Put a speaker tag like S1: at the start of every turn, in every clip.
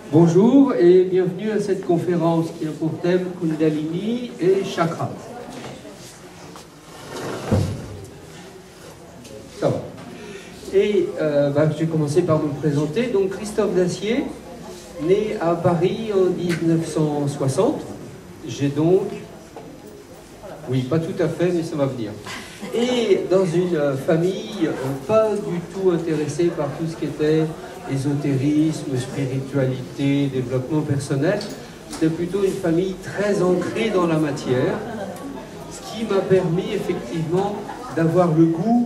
S1: Bonjour et bienvenue à cette conférence qui a pour thème Kundalini et Chakra. Ça va. Et je vais commencer par me présenter. Donc Christophe Dacier, né à Paris en 1960. J'ai donc... Oui, pas tout à fait, mais ça va venir. Et dans une famille pas du tout intéressée par tout ce qui était ésotérisme, spiritualité, développement personnel. C'était plutôt une famille très ancrée dans la matière, ce qui m'a permis effectivement d'avoir le goût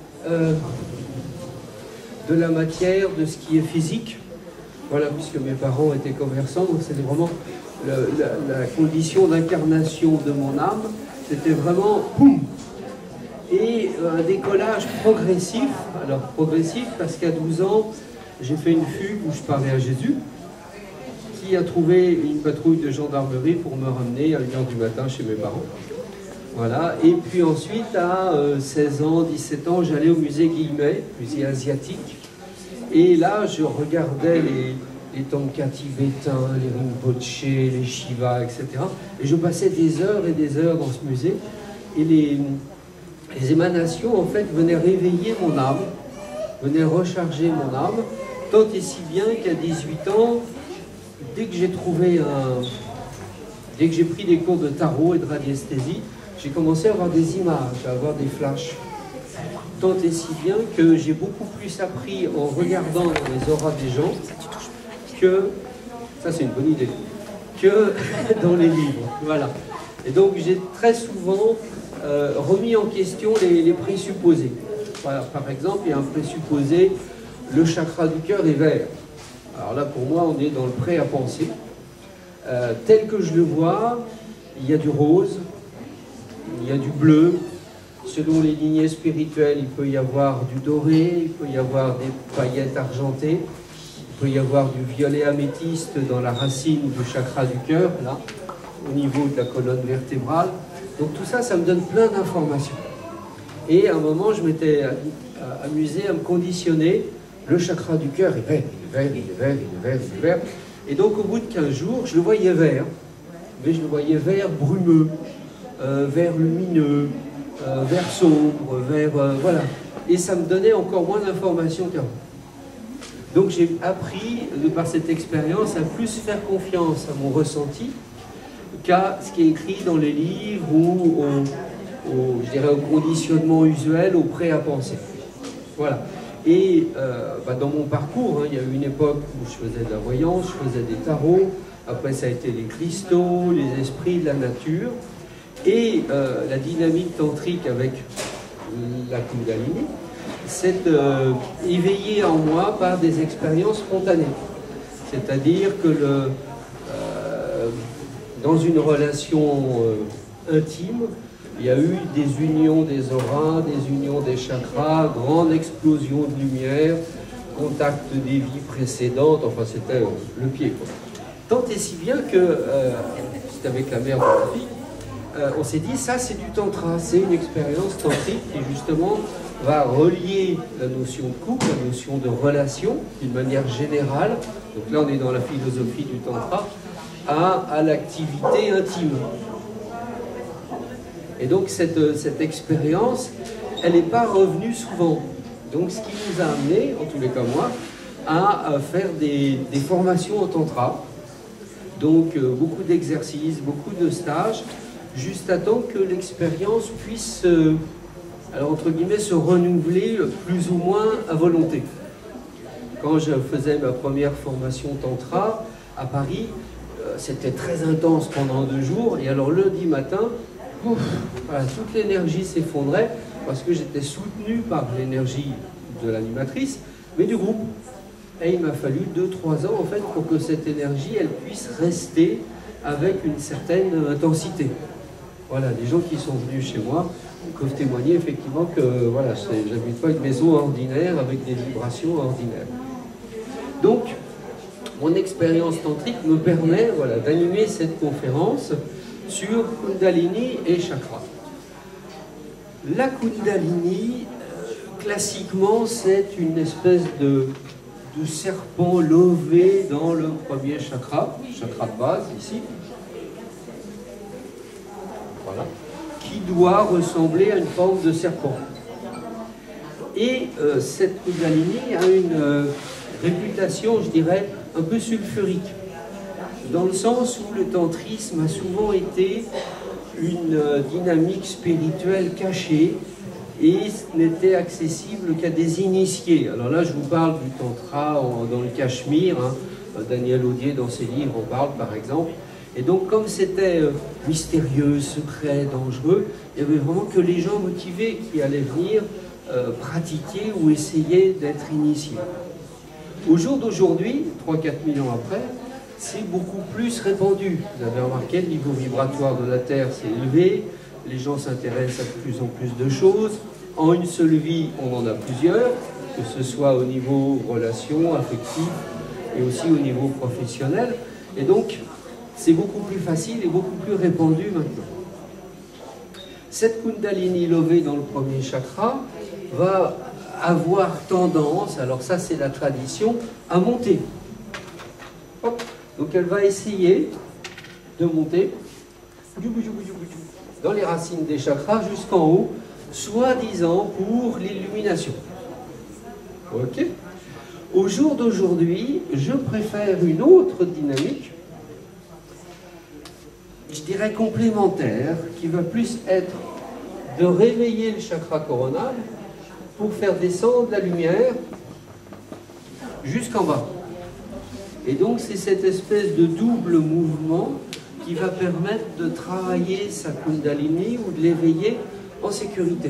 S1: de la matière, de ce qui est physique. Voilà, puisque mes parents étaient commerçants, donc c'était vraiment la condition d'incarnation de mon âme. C'était vraiment boum. Et un décollage progressif, alors progressif parce qu'à 12 ans, j'ai fait une fugue où je parlais à Jésus, qui a trouvé une patrouille de gendarmerie pour me ramener à 1h du matin chez mes parents. Voilà, et puis ensuite, à 16 ans, 17 ans, j'allais au musée Guimet, musée asiatique, et là, je regardais les Thangka tibétains, les Rinpoche, les Shiva, etc. Et je passais des heures et des heures dans ce musée, et les émanations, en fait, venaient réveiller mon âme, venaient recharger mon âme, tant et si bien qu'à 18 ans, dès que j'ai pris des cours de tarot et de radiesthésie, j'ai commencé à avoir des images, à avoir des flashs. Tant et si bien que j'ai beaucoup plus appris en regardant dans les auras des gens que, ça c'est une bonne idée, que dans les livres. Voilà. Et donc j'ai très souvent remis en question les présupposés. Voilà, par exemple, il y a un présupposé, le chakra du cœur est vert. Alors là, pour moi, on est dans le prêt à penser. Tel que je le vois, il y a du rose, il y a du bleu. Selon les lignées spirituelles, il peut y avoir du doré, il peut y avoir des paillettes argentées, il peut y avoir du violet améthyste dans la racine du chakra du cœur, là, au niveau de la colonne vertébrale. Donc tout ça, ça me donne plein d'informations. Et à un moment, je m'étais amusé à me conditionner. Le chakra du cœur est vert, il est vert, il est vert, il est vert, il est vert. Et donc au bout de 15 jours, je le voyais vert. Mais je le voyais vert brumeux, vert lumineux, vert sombre, vert... voilà. Et ça me donnait encore moins d'informations qu'avant. Donc j'ai appris, de par cette expérience, à plus faire confiance à mon ressenti qu'à ce qui est écrit dans les livres ou je dirais au conditionnement usuel, au prêt à penser. Voilà. Et dans mon parcours, il y a eu une époque où je faisais de la voyance, je faisais des tarots, après ça a été les cristaux, les esprits de la nature, et la dynamique tantrique avec la Kundalini s'est éveillée en moi par des expériences spontanées. C'est-à-dire que dans une relation intime, il y a eu des unions des auras, des unions des chakras, grande explosion de lumière, contact des vies précédentes, enfin c'était le pied, quoi. Tant et si bien que, c'était avec la mère de ma fille, on s'est dit, ça c'est du tantra, c'est une expérience tantrique qui justement va relier la notion de couple, la notion de relation, d'une manière générale, donc là on est dans la philosophie du tantra, à l'activité intime. Et donc cette expérience, elle n'est pas revenue souvent. Donc ce qui nous a amené, en tous les cas moi, à faire des formations en tantra. Donc beaucoup d'exercices, beaucoup de stages, juste à temps que l'expérience puisse, alors entre guillemets, se renouveler plus ou moins à volonté. Quand je faisais ma première formation tantra à Paris, c'était très intense pendant 2 jours, et alors lundi matin, voilà, toute l'énergie s'effondrait parce que j'étais soutenu par l'énergie de l'animatrice, mais du groupe. Et il m'a fallu 2-3 ans en fait pour que cette énergie elle puisse rester avec une certaine intensité. Voilà, les gens qui sont venus chez moi peuvent témoigner effectivement que voilà, j'habite pas une maison ordinaire avec des vibrations ordinaires. Donc, mon expérience tantrique me permet d'animer cette conférence sur Kundalini et Chakra. La Kundalini, classiquement, c'est une espèce de serpent lové dans le premier chakra, chakra de base ici, voilà, qui doit ressembler à une forme de serpent. Et cette Kundalini a une réputation, je dirais, un peu sulfurique, dans le sens où le tantrisme a souvent été une dynamique spirituelle cachée et n'était accessible qu'à des initiés. Alors là, je vous parle du tantra dans le Cachemire, hein. Daniel Audier, dans ses livres, en parle par exemple. Et donc, comme c'était mystérieux, secret, dangereux, il n'y avait vraiment que les gens motivés qui allaient venir pratiquer ou essayer d'être initiés. Au jour d'aujourd'hui, 3-4 000 ans après, c'est beaucoup plus répandu. Vous avez remarqué, le niveau vibratoire de la Terre s'est élevé, les gens s'intéressent à de plus en plus de choses. En une seule vie, on en a plusieurs, que ce soit au niveau relations, affectif et aussi au niveau professionnel. Et donc, c'est beaucoup plus facile et beaucoup plus répandu maintenant. Cette Kundalini levée dans le premier chakra va avoir tendance, alors ça c'est la tradition, à monter. Hop. Donc elle va essayer de monter dans les racines des chakras jusqu'en haut, soi-disant pour l'illumination. Ok. Au jour d'aujourd'hui, je préfère une autre dynamique, je dirais complémentaire, qui va plus être de réveiller le chakra coronal pour faire descendre la lumière jusqu'en bas. Et donc c'est cette espèce de double mouvement qui va permettre de travailler sa Kundalini ou de l'éveiller en sécurité.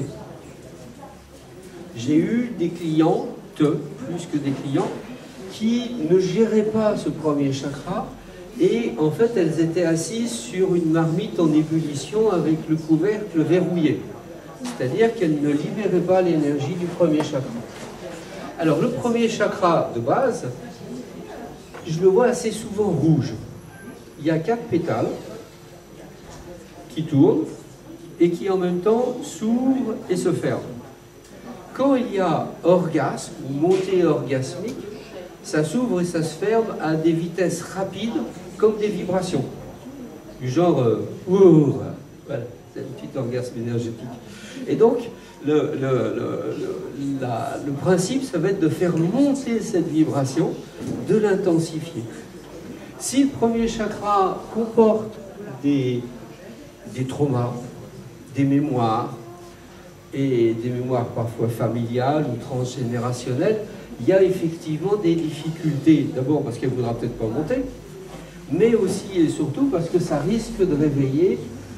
S1: J'ai eu des clientes, plus que des clients, qui ne géraient pas ce premier chakra et en fait elles étaient assises sur une marmite en ébullition avec le couvercle verrouillé. C'est-à-dire qu'elles ne libéraient pas l'énergie du premier chakra. Alors le premier chakra de base, je le vois assez souvent rouge. Il y a 4 pétales qui tournent et qui en même temps s'ouvrent et se ferment. Quand il y a orgasme ou montée orgasmique, ça s'ouvre et ça se ferme à des vitesses rapides comme des vibrations. Du genre, voilà, c'est un petit orgasme énergétique. Et donc, le principe, ça va être de faire monter cette vibration, de l'intensifier. Si le premier chakra comporte des traumas, des mémoires, et des mémoires parfois familiales ou transgénérationnelles, il y a effectivement des difficultés. D'abord parce qu'elle ne voudra peut-être pas monter, mais aussi et surtout parce que ça risque de réveiller,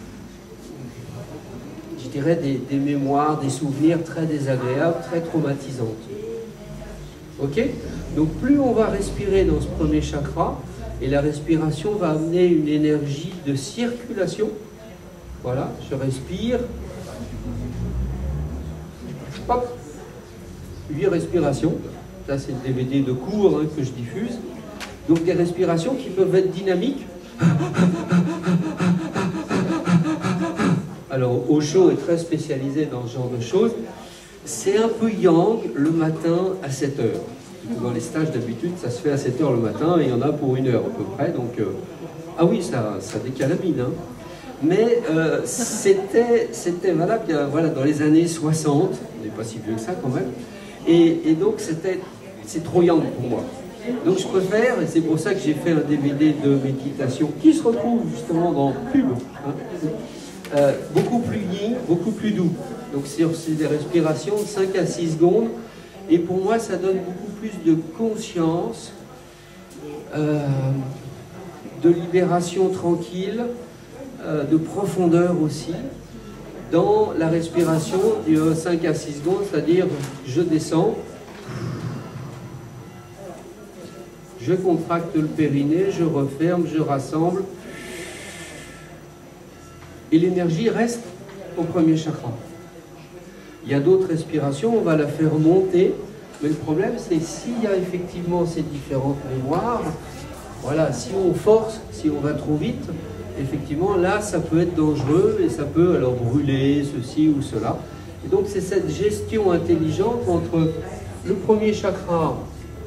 S1: je dirais, des mémoires, des souvenirs très désagréables, très traumatisantes. Ok? Donc plus on va respirer dans ce premier chakra, et la respiration va amener une énergie de circulation. Voilà, je respire. Hop, 8 respirations. Ça, c'est le DVD de cours hein, que je diffuse. Donc des respirations qui peuvent être dynamiques. Alors, Osho est très spécialisé dans ce genre de choses. C'est un peu yang le matin à 7 h. Dans les stages d'habitude, ça se fait à 7 h le matin et il y en a pour 1 heure à peu près. Donc, ah oui, ça décalamine. Hein. Mais c'était valable voilà, dans les années 60, on n'est pas si vieux que ça quand même, et donc c'est trop yang pour moi. Donc je préfère, et c'est pour ça que j'ai fait un DVD de méditation, qui se retrouve justement dans Pub, hein, beaucoup plus yin, beaucoup plus doux. Donc c'est des respirations de 5 à 6 secondes, et pour moi ça donne beaucoup plus de conscience, de libération tranquille, de profondeur aussi, dans la respiration de 5 à 6 secondes, c'est-à-dire je descends, je contracte le périnée, je referme, je rassemble, et l'énergie reste au premier chakra. Il y a d'autres respirations, on va la faire monter, mais le problème c'est s'il y a effectivement ces différentes mémoires, voilà, si on force, si on va trop vite, effectivement, là, ça peut être dangereux et ça peut alors brûler ceci ou cela. Et donc, c'est cette gestion intelligente entre le premier chakra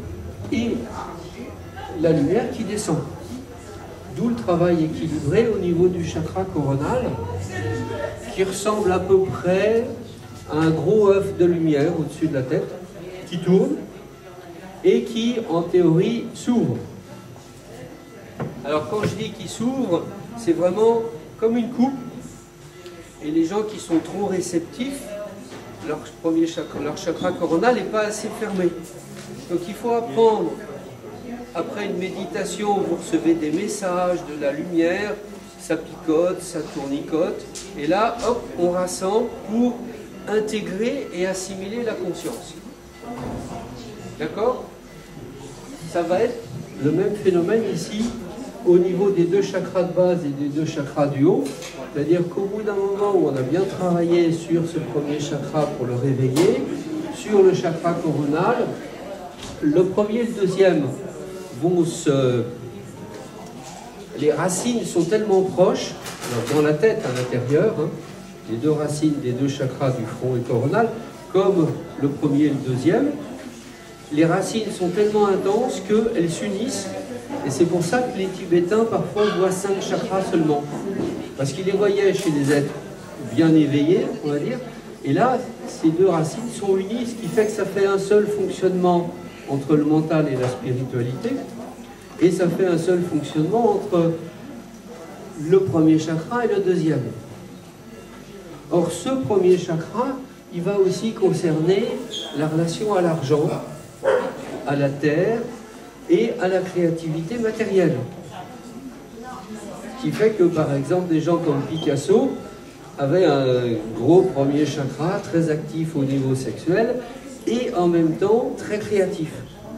S1: et la lumière qui descend. D'où le travail équilibré au niveau du chakra coronal, qui ressemble à peu près à un gros œuf de lumière au-dessus de la tête, qui tourne et qui, en théorie, s'ouvre. Alors quand je dis qu'il s'ouvre, c'est vraiment comme une coupe, et les gens qui sont trop réceptifs, leur chakra coronal n'est pas assez fermé. Donc il faut apprendre, après une méditation, vous recevez des messages, de la lumière, ça picote, ça tournicote, et là, hop, on rassemble pour intégrer et assimiler la conscience. D'accord? Ça va être le même phénomène ici, au niveau des deux chakras de base et des deux chakras du haut. C'est-à-dire qu'au bout d'un moment où on a bien travaillé sur ce premier chakra pour le réveiller, sur le chakra coronal, le premier et le deuxième vont se... Les racines sont tellement proches, alors dans la tête à l'intérieur, hein, les deux racines des deux chakras du front et coronal, comme le premier et le deuxième, les racines sont tellement intenses qu'elles s'unissent, et c'est pour ça que les Tibétains parfois voient 5 chakras seulement, parce qu'ils les voyaient chez des êtres bien éveillés, on va dire, et là, ces deux racines sont unies, ce qui fait que ça fait un seul fonctionnement entre le mental et la spiritualité, et ça fait un seul fonctionnement entre le premier chakra et le deuxième. Or, ce premier chakra, il va aussi concerner la relation à l'argent, à la terre et à la créativité matérielle. Ce qui fait que, par exemple, des gens comme Picasso avaient un gros premier chakra, très actif au niveau sexuel, et en même temps très créatif.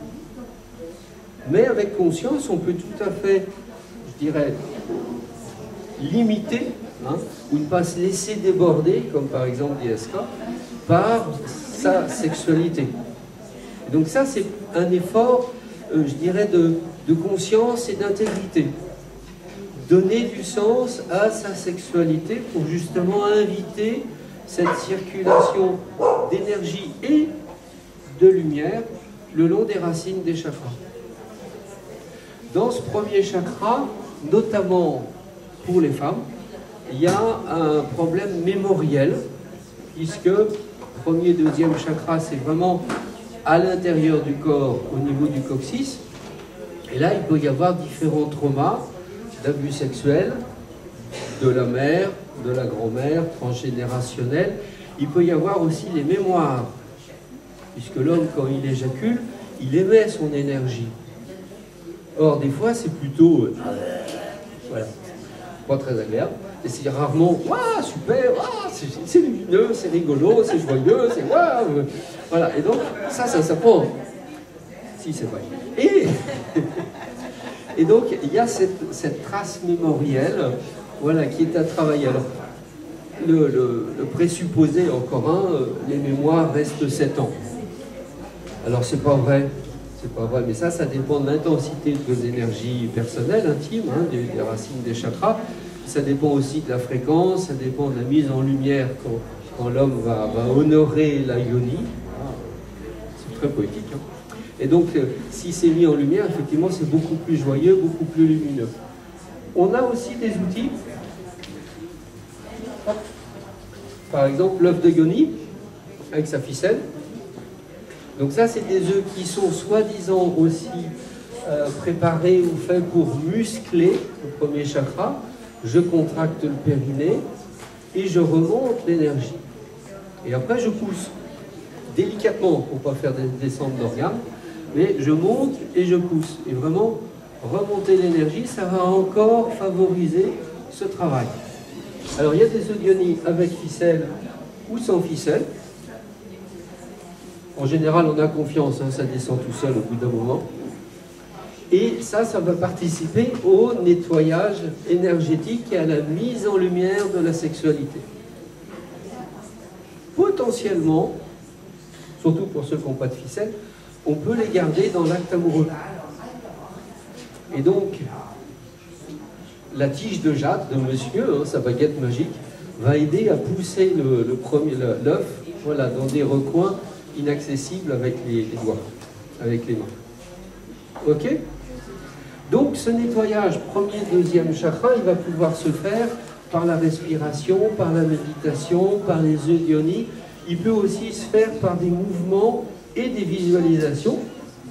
S1: Mais avec conscience, on peut tout à fait, je dirais, limiter, hein, ou ne pas se laisser déborder, comme par exemple DSK, par sa sexualité. Et donc ça, c'est un effort, je dirais, de conscience et d'intégrité. Donner du sens à sa sexualité pour justement inviter cette circulation d'énergie et de lumière le long des racines des chakras. Dans ce premier chakra, notamment pour les femmes, il y a un problème mémoriel, puisque premier, deuxième chakra, c'est vraiment à l'intérieur du corps, au niveau du coccyx. Et là, il peut y avoir différents traumas d'abus sexuels, de la mère, de la grand-mère, transgénérationnels. Il peut y avoir aussi les mémoires, puisque l'homme, quand il éjacule, il émet son énergie. Or, des fois, c'est plutôt... voilà, pas très agréable. Et c'est rarement, waouh, super, c'est lumineux, c'est rigolo, c'est joyeux, c'est waouh. Voilà, et donc, ça prend. Si, c'est vrai. Et donc, il y a cette trace mémorielle, voilà, qui est à travailler. Alors, le présupposé en commun, les mémoires restent 7 ans. Alors, c'est pas vrai, mais ça dépend de l'intensité de vos énergies personnelles, intimes, hein, des racines des chakras. Ça dépend aussi de la fréquence, ça dépend de la mise en lumière quand l'homme va honorer la yoni. C'est très poétique, hein. Et donc, si c'est mis en lumière, effectivement, c'est beaucoup plus joyeux, beaucoup plus lumineux. On a aussi des outils. Par exemple, l'œuf de yoni, avec sa ficelle. Donc ça, c'est des œufs qui sont soi-disant aussi préparés ou faits pour muscler le premier chakra. Je contracte le périnée et je remonte l'énergie. Et après, je pousse délicatement pour ne pas faire des descentes d'organes. Mais je monte et je pousse. Et vraiment, remonter l'énergie, ça va encore favoriser ce travail. Alors, il y a des œufs de yoni avec ficelle ou sans ficelle. En général, on a confiance, hein, ça descend tout seul au bout d'un moment. Et ça va participer au nettoyage énergétique et à la mise en lumière de la sexualité. Potentiellement, surtout pour ceux qui n'ont pas de ficelle, on peut les garder dans l'acte amoureux. Et donc, la tige de jade de monsieur, hein, sa baguette magique, va aider à pousser l'œuf, voilà, dans des recoins inaccessibles avec les doigts, avec les mains. Ok? Donc ce nettoyage premier, deuxième chakra, il va pouvoir se faire par la respiration, par la méditation, par les œufs d'Ioni. Il peut aussi se faire par des mouvements et des visualisations.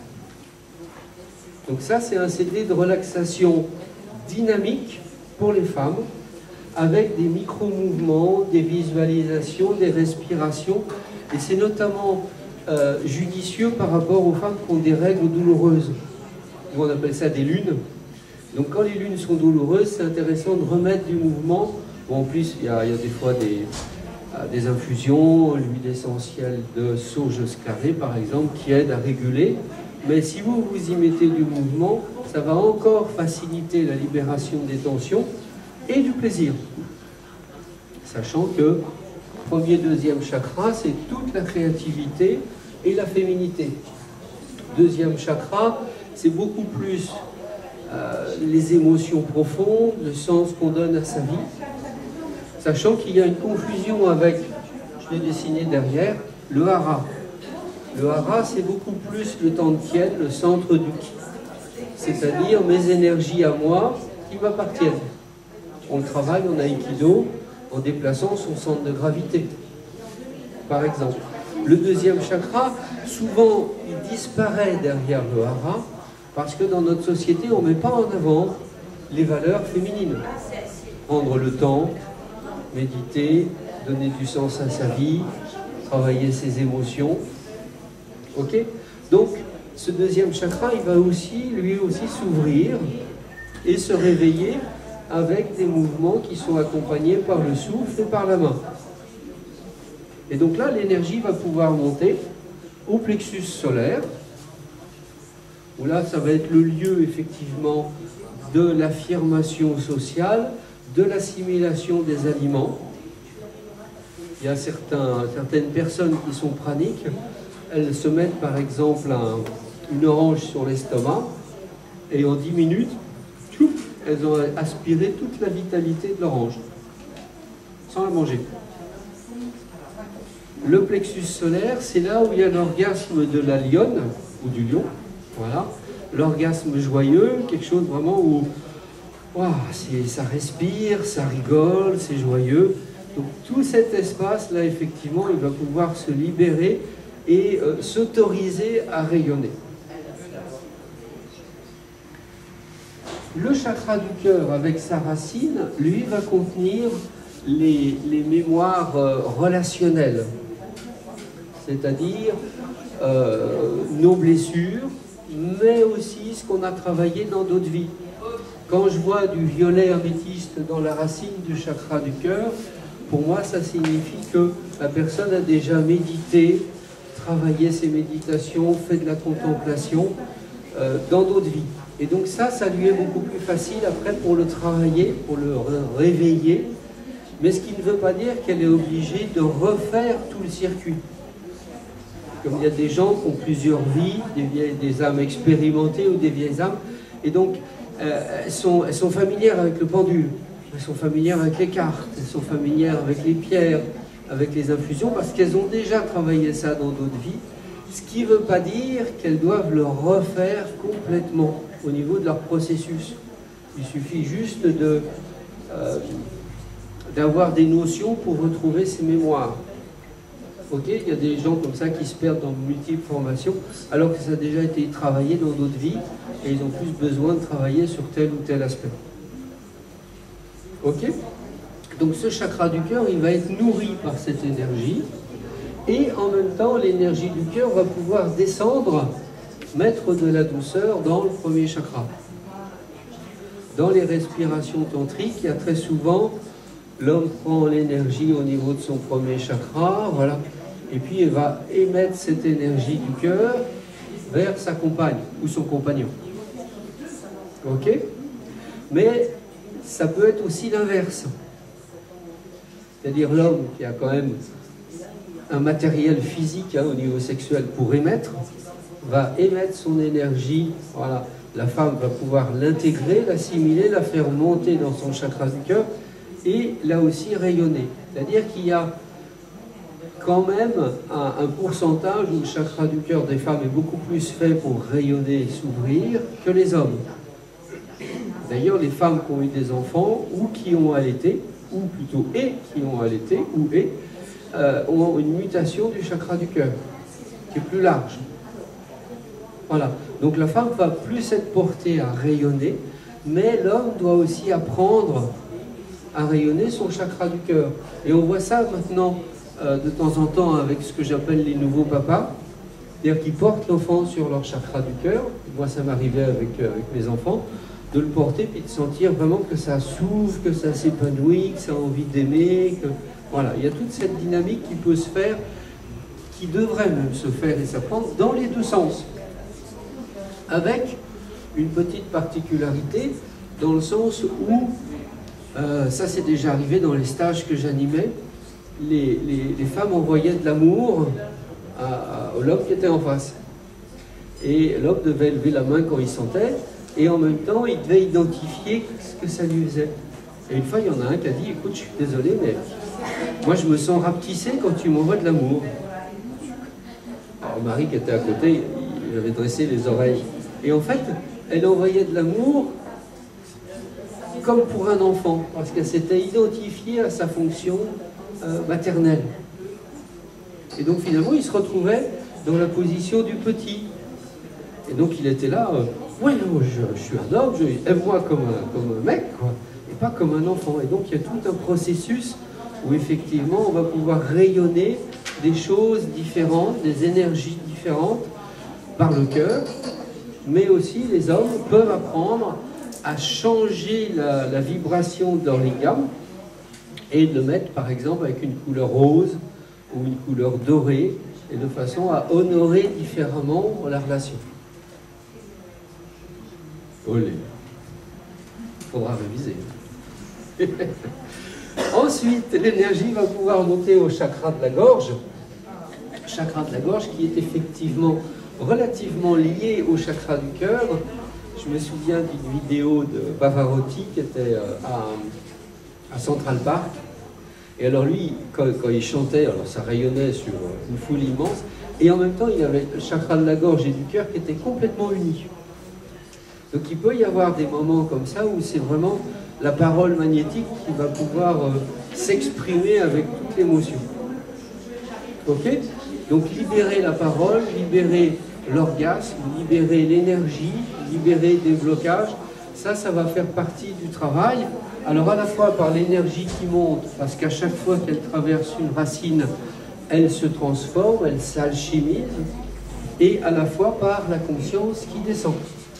S1: Donc ça, c'est un CD de relaxation dynamique pour les femmes, avec des micro-mouvements, des visualisations, des respirations. Et c'est notamment judicieux par rapport aux femmes qui ont des règles douloureuses. On appelle ça des lunes. Donc quand les lunes sont douloureuses, c'est intéressant de remettre du mouvement. Bon, en plus, il y a des fois des infusions, l'huile essentielle de sauge carré par exemple, qui aide à réguler. Mais si vous y mettez du mouvement, ça va encore faciliter la libération des tensions et du plaisir. Sachant que premier, deuxième chakra, c'est toute la créativité et la féminité. Deuxième chakra, c'est beaucoup plus les émotions profondes, le sens qu'on donne à sa vie. Sachant qu'il y a une confusion avec, je l'ai dessiné derrière, le hara. Le hara, c'est beaucoup plus le tantien, le centre du ki. C'est-à-dire mes énergies à moi qui m'appartiennent. On le travaille en aïkido en déplaçant son centre de gravité, par exemple. Le deuxième chakra, souvent, il disparaît derrière le hara parce que dans notre société, on ne met pas en avant les valeurs féminines. Prendre le temps, méditer, donner du sens à sa vie, travailler ses émotions. Ok? Donc, ce deuxième chakra, il va aussi, lui aussi, s'ouvrir et se réveiller avec des mouvements qui sont accompagnés par le souffle et par la main. Et donc là, l'énergie va pouvoir monter au plexus solaire, où là, ça va être le lieu, effectivement, de l'affirmation sociale, de l'assimilation des aliments. Il y a certaines personnes qui sont praniques, elles se mettent par exemple une orange sur l'estomac, et en 10 minutes, elles ont aspiré toute la vitalité de l'orange, sans la manger. Le plexus solaire, c'est là où il y a l'orgasme de la lionne, ou du lion, voilà. L'orgasme joyeux, quelque chose vraiment où wow, ça respire, ça rigole, c'est joyeux. Donc tout cet espace-là, effectivement, il va pouvoir se libérer et s'autoriser à rayonner. Le chakra du cœur, avec sa racine, lui, va contenir les mémoires relationnelles, c'est-à-dire nos blessures, mais aussi ce qu'on a travaillé dans d'autres vies. Quand je vois du violet améthyste dans la racine du chakra du cœur, pour moi, ça signifie que la personne a déjà médité, travaillé ses méditations, fait de la contemplation dans d'autres vies. Et donc ça lui est beaucoup plus facile après pour le travailler, pour le réveiller. Mais ce qui ne veut pas dire qu'elle est obligée de refaire tout le circuit. Comme il y a des gens qui ont plusieurs vies, des âmes expérimentées ou des vieilles âmes, et donc elles sont familières avec le pendule, elles sont familières avec les cartes, elles sont familières avec les pierres, avec les infusions, parce qu'elles ont déjà travaillé ça dans d'autres vies, ce qui ne veut pas dire qu'elles doivent le refaire complètement au niveau de leur processus. Il suffit juste d'avoir des notions pour retrouver ces mémoires. Ok, il y a des gens comme ça qui se perdent dans multiples formations, alors que ça a déjà été travaillé dans d'autres vies, et ils ont plus besoin de travailler sur tel ou tel aspect. Ok? Donc ce chakra du cœur, il va être nourri par cette énergie, et en même temps, l'énergie du cœur va pouvoir descendre, mettre de la douceur dans le premier chakra. Dans les respirations tantriques, il y a très souvent, l'homme prend l'énergie au niveau de son premier chakra, voilà, et puis il va émettre cette énergie du cœur vers sa compagne ou son compagnon. Ok? Mais ça peut être aussi l'inverse. C'est-à-dire l'homme qui a quand même un matériel physique au niveau sexuel pour émettre, va émettre son énergie, voilà. La femme va pouvoir l'intégrer, l'assimiler, la faire monter dans son chakra du cœur et là aussi rayonner. C'est-à-dire qu'il y a, quand même un pourcentage où le chakra du cœur des femmes est beaucoup plus fait pour rayonner et s'ouvrir que les hommes. D'ailleurs, les femmes qui ont eu des enfants ou qui ont allaité, ou plutôt qui ont allaité, ou ont une mutation du chakra du cœur, qui est plus large. Voilà. Donc la femme va plus être portée à rayonner, mais l'homme doit aussi apprendre à rayonner son chakra du cœur. Et on voit ça maintenant de temps en temps avec ce que j'appelle les nouveaux papas, c'est-à-dire qu'ils portent l'enfant sur leur chakra du cœur. Moi, ça m'arrivait avec mes enfants, de le porter puis de sentir vraiment que ça s'ouvre, que ça s'épanouit, que ça a envie d'aimer. Voilà, il y a toute cette dynamique qui peut se faire, qui devrait même se faire et s'apprendre dans les deux sens. Avec une petite particularité, dans le sens où, ça c'est déjà arrivé dans les stages que j'animais, les femmes envoyaient de l'amour à l'homme qui était en face. Et l'homme devait lever la main quand il sentait, et en même temps, il devait identifier ce que ça lui faisait. Et une fois, il y en a un qui a dit, écoute, je suis désolé, mais moi je me sens rapetissé quand tu m'envoies de l'amour. Alors Marie qui était à côté, il avait dressé les oreilles. Et en fait, elle envoyait de l'amour comme pour un enfant, parce qu'elle s'était identifiée à sa fonction maternelle. Et donc finalement, il se retrouvait dans la position du petit. Et donc il était là, ouais, je suis un homme, aime-moi comme un mec, quoi, et pas comme un enfant. Et donc il y a tout un processus où effectivement on va pouvoir rayonner des choses différentes, des énergies différentes par le cœur, mais aussi les hommes peuvent apprendre à changer la vibration de leur lingam et de le mettre par exemple avec une couleur rose ou une couleur dorée, et de façon à honorer différemment la relation. Olé. Il faudra réviser. Ensuite, l'énergie va pouvoir monter au chakra de la gorge. Chakra de la gorge qui est effectivement relativement lié au chakra du cœur. Je me souviens d'une vidéo de Pavarotti qui était à Central Park. Et alors lui, quand il chantait, alors ça rayonnait sur une foule immense, et en même temps il avait le chakra de la gorge et du cœur qui étaient complètement unis. Donc il peut y avoir des moments comme ça où c'est vraiment la parole magnétique qui va pouvoir s'exprimer avec toute l'émotion. Ok? Donc libérer la parole, libérer l'orgasme, libérer l'énergie, libérer des blocages, ça va faire partie du travail. Alors à la fois par l'énergie qui monte, parce qu'à chaque fois qu'elle traverse une racine, elle se transforme, elle s'alchimise, et à la fois par la conscience qui descend.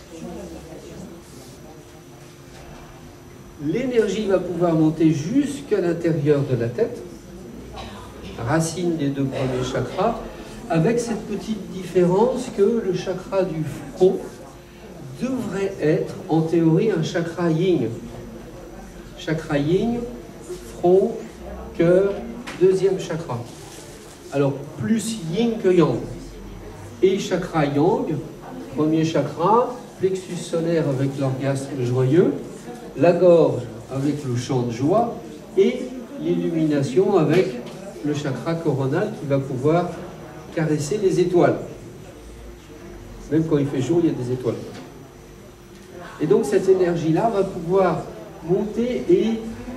S1: L'énergie va pouvoir monter jusqu'à l'intérieur de la tête, racine des deux premiers chakras, avec cette petite différence que le chakra du front devrait être en théorie un chakra yin. Chakra yin, front, cœur, deuxième chakra. Alors plus yin que yang. Et chakra yang, premier chakra, plexus solaire avec l'orgasme joyeux, la gorge avec le chant de joie et l'illumination avec le chakra coronal qui va pouvoir caresser les étoiles. Même quand il fait jour, il y a des étoiles. Et donc cette énergie-là va pouvoir monter et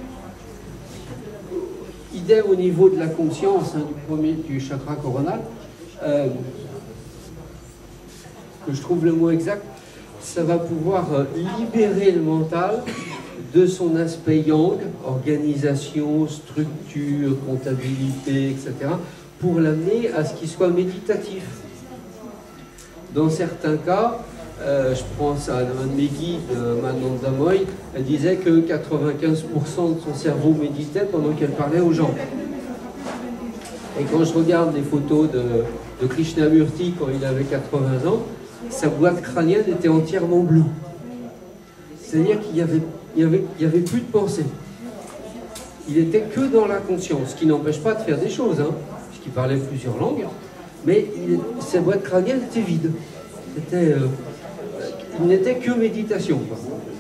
S1: idem au niveau de la conscience du chakra coronal, que je trouve le mot exact, ça va pouvoir libérer le mental de son aspect yang, organisation, structure, comptabilité, etc., pour l'amener à ce qu'il soit méditatif. Dans certains cas, je pense à un de mes guides, Mananda Moy, elle disait que 95% de son cerveau méditait pendant qu'elle parlait aux gens. Et quand je regarde les photos de Krishnamurti quand il avait 80 ans, sa boîte crânienne était entièrement bleue. C'est-à-dire qu'il n'y avait plus de pensée. Il n'était que dans la conscience, ce qui n'empêche pas de faire des choses, hein, puisqu'il parlait plusieurs langues, mais sa boîte crânienne était vide. Il n'était que méditation, quoi.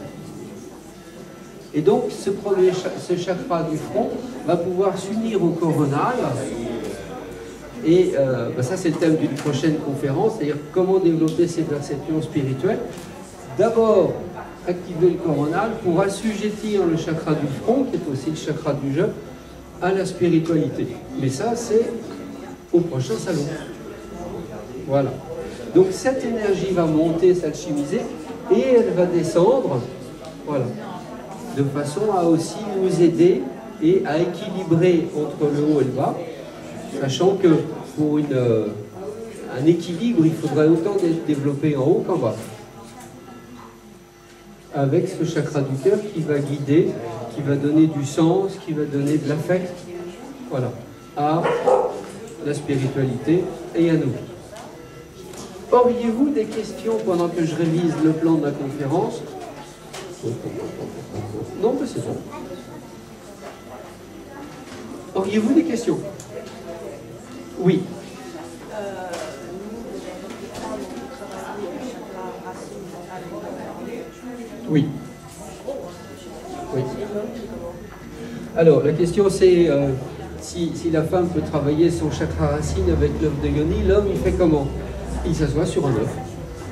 S1: Et donc, ce chakra du front va pouvoir s'unir au coronal Et ça, c'est le thème d'une prochaine conférence, c'est-à-dire comment développer ses perceptions spirituelles. D'abord, activer le coronal pour assujettir le chakra du front, qui est aussi le chakra du jeu, à la spiritualité. Mais ça, c'est au prochain salon. Voilà. Donc cette énergie va monter, s'alchimiser, et elle va descendre, voilà, de façon à aussi nous aider et à équilibrer entre le haut et le bas, sachant que pour un équilibre, il faudrait autant d'être développé en haut qu'en bas. Avec ce chakra du cœur qui va guider, qui va donner du sens, qui va donner de l'affect, voilà, à la spiritualité et à nous. Auriez-vous des questions pendant que je révise le plan de la conférence? Non, mais c'est bon. Auriez-vous des questions? Oui. Oui. Oui. Alors, la question c'est si la femme peut travailler son chakra racine avec l'œuf de Yoni, l'homme il fait comment? Il s'assoit sur un œuf.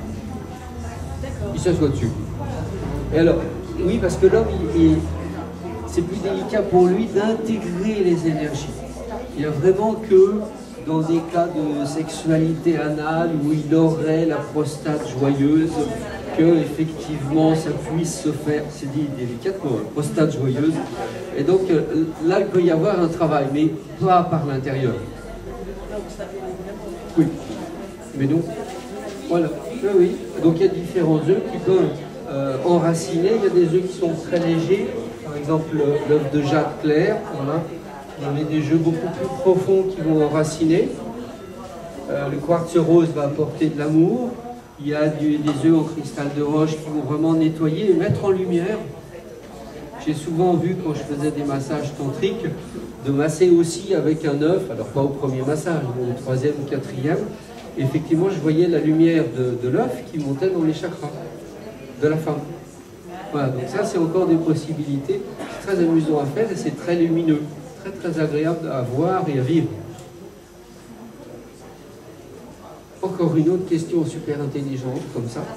S1: Il s'assoit dessus. Et alors, oui, parce que l'homme, c'est plus délicat pour lui d'intégrer les énergies. Il n'y a vraiment que dans des cas de sexualité anale où il aurait la prostate joyeuse, que effectivement ça puisse se faire, c'est dit délicatement, prostate joyeuse. Et donc là, il peut y avoir un travail, mais pas par l'intérieur. Oui. Mais donc, voilà. Oui. Donc il y a différents œufs qui peuvent enraciner. Il y a des œufs qui sont très légers, par exemple l'œuf de jade clair, voilà. Il y a des œufs beaucoup plus profonds qui vont enraciner. Le quartz rose va apporter de l'amour. Il y a des œufs en cristal de roche qui vont vraiment nettoyer et mettre en lumière. J'ai souvent vu, quand je faisais des massages tantriques, de masser aussi avec un œuf, alors pas au premier massage, mais au troisième ou quatrième. Effectivement, je voyais la lumière de l'œuf qui montait dans les chakras de la femme. Voilà, donc ça, c'est encore des possibilités. C'est très amusant à faire et c'est très lumineux, très très agréable à voir et à vivre. Encore une autre question super intelligente, comme ça.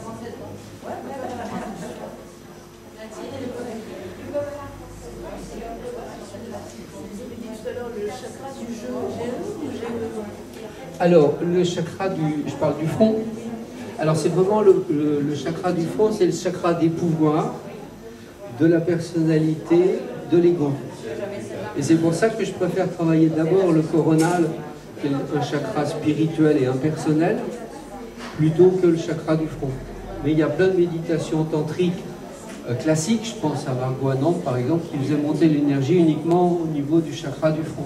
S1: Alors, le chakra je parle du front. Alors, c'est vraiment le chakra du front, c'est le chakra des pouvoirs, de la personnalité, de l'ego. Et c'est pour ça que je préfère travailler d'abord le coronal, qui est un chakra spirituel et impersonnel, plutôt que le chakra du front. Mais il y a plein de méditations tantriques classiques, je pense à Margot Anand par exemple, qui faisait monter l'énergie uniquement au niveau du chakra du front.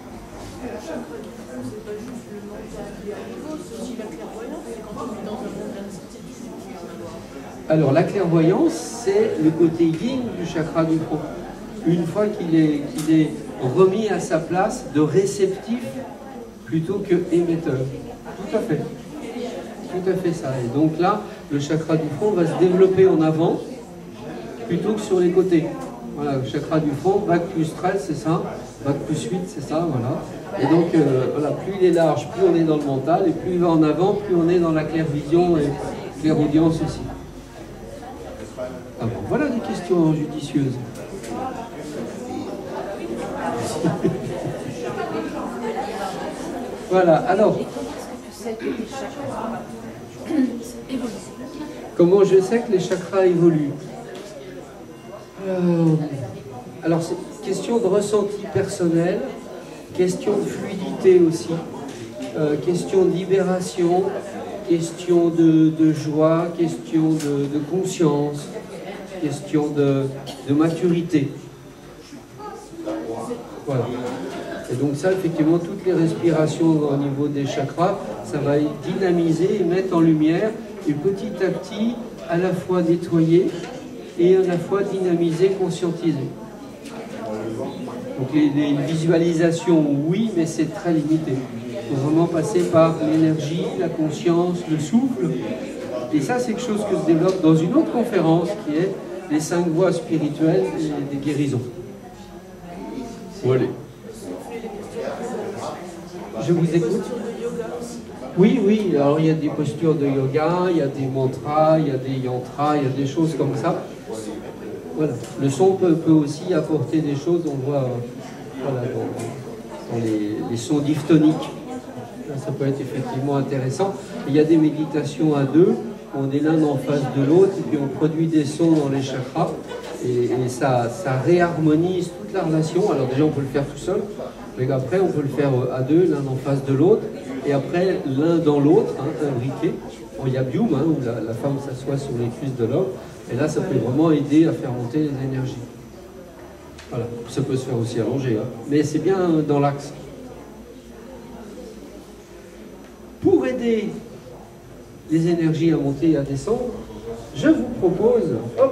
S1: Alors la clairvoyance, c'est le côté yin du chakra du front. Une fois qu'il est remis à sa place de réceptif plutôt que émetteur. Tout à fait. Tout à fait ça. Et donc là, le chakra du front va se développer en avant plutôt que sur les côtés. Voilà, le chakra du front, bac plus 13, c'est ça. Bac plus 8, c'est ça, voilà. Et donc, voilà, plus il est large, plus on est dans le mental, et plus il va en avant, plus on est dans la clairvision et clairaudience aussi. Ah bon, voilà des questions judicieuses. Voilà, alors. Comment je sais que les chakras évoluent? Alors, c'est question de ressenti personnel, question de fluidité aussi, question de libération, question de joie, question de conscience, question de maturité. Voilà. Et donc ça, effectivement, toutes les respirations au niveau des chakras, ça va dynamiser et mettre en lumière, et petit à petit, à la fois nettoyer et à la fois dynamiser, conscientiser. Donc les visualisations, oui, mais c'est très limité. Il faut vraiment passer par l'énergie, la conscience, le souffle. Et ça, c'est quelque chose que se développe dans une autre conférence qui est les 5 voies spirituelles et des guérisons. Voilà. Je vous écoute. Oui, oui, alors il y a des postures de yoga, il y a des mantras, il y a des yantras, il y a des choses comme ça. Voilà. Le son peut aussi apporter des choses, on voit voilà, dans les sons diphtoniques. Ça peut être effectivement intéressant. Il y a des méditations à deux, on est l'un en face de l'autre, et puis on produit des sons dans les chakras, et ça réharmonise toute la relation. Alors déjà on peut le faire tout seul, mais après on peut le faire à deux, l'un en face de l'autre, et après l'un dans l'autre, hein, imbriqué. Bon, il y a Byum, hein, où la femme s'assoit sur les cuisses de l'homme, et là ça peut vraiment aider à faire monter les énergies. Voilà, ça peut se faire aussi allongé, hein, mais c'est bien dans l'axe. Pour aider les énergies à monter et à descendre, je vous propose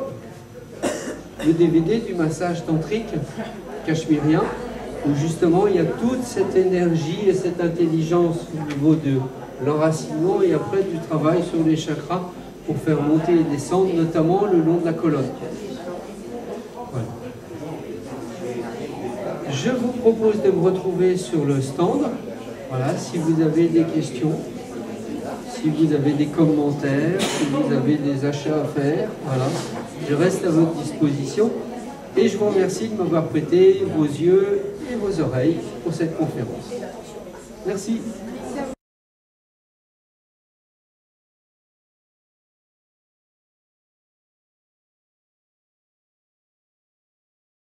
S1: le DVD du massage tantrique cachemérien, où justement il y a toute cette énergie et cette intelligence au niveau de l'enracinement et après du travail sur les chakras pour faire monter et descendre, notamment le long de la colonne. Voilà. Je vous propose de me retrouver sur le stand. Voilà, si vous avez des questions, si vous avez des commentaires, si vous avez des achats à faire, voilà, je reste à votre disposition et je vous remercie de m'avoir prêté vos yeux et vos oreilles pour cette conférence. Merci.